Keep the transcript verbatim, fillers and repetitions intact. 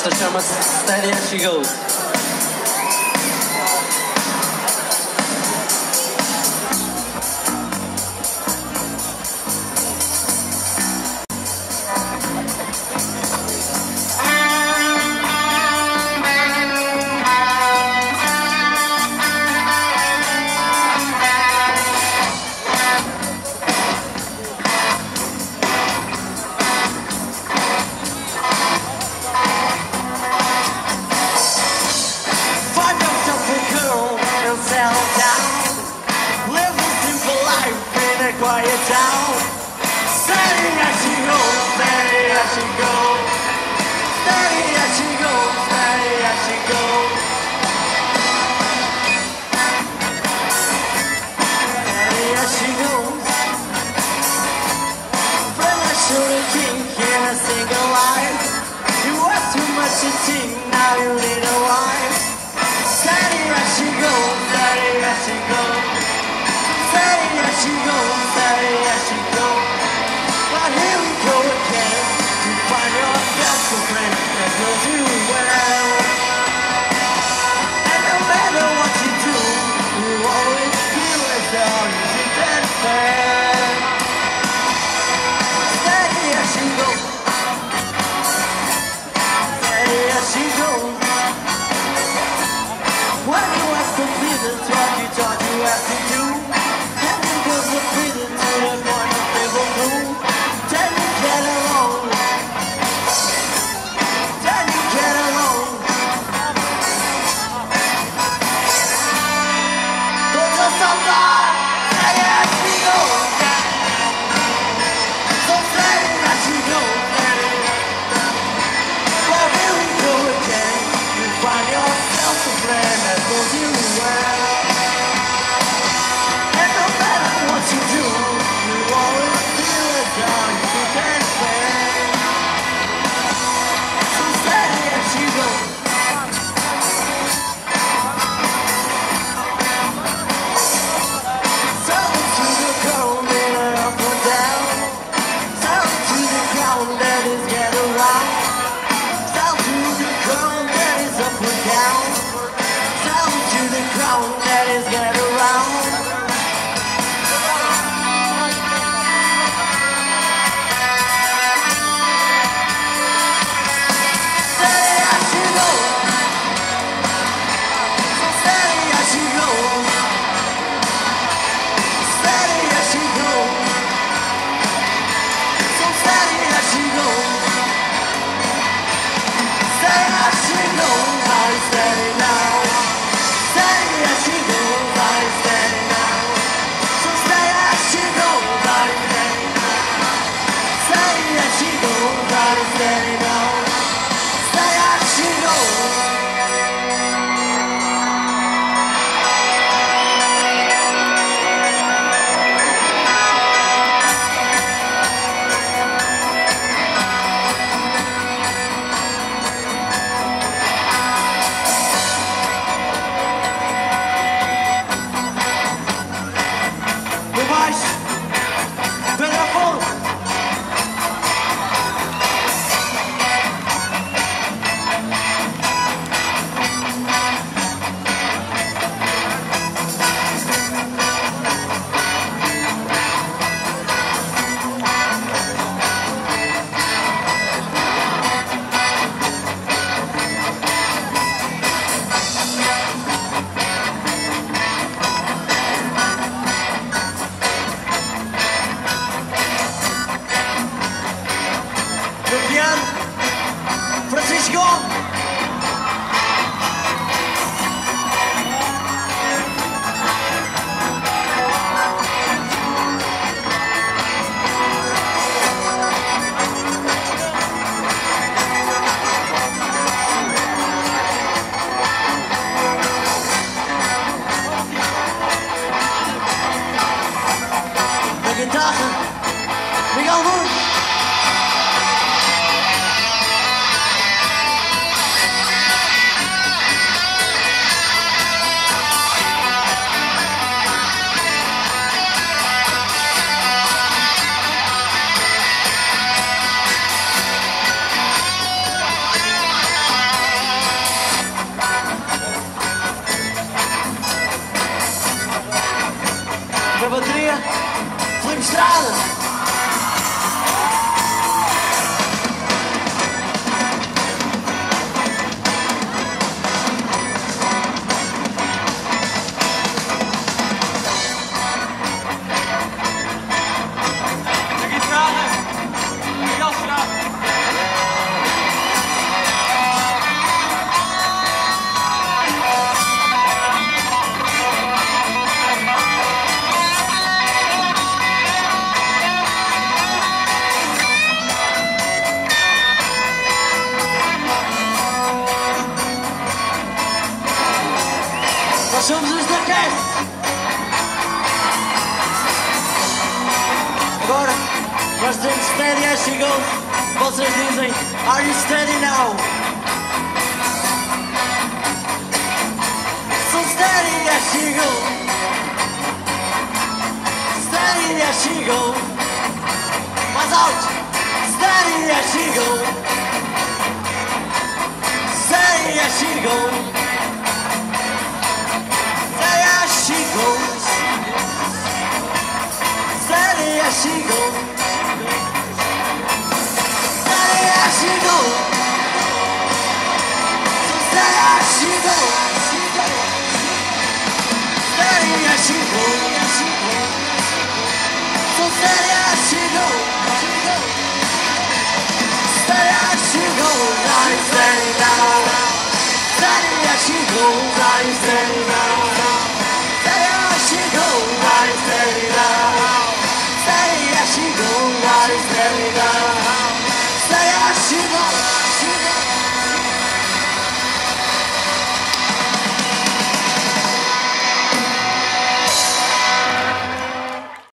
Esta chama-se Steady As She Goes. Somos os da Cast. Agora, nós dizemos steady as she goes. Vocês dizem, are you steady now? So steady as she goes. Steady as she goes. Mais alto. Steady as she goes. Steady as she goes. Steady as she goes. Steady as she goes. Steady as she goes. So steady as she goes. Steady as she goes. So steady as she goes. Steady as she goes. I'm steady now. Steady as she goes. I'm steady now. Steady as she goes. I'm steady now. Steady as she goes. I'm steady now.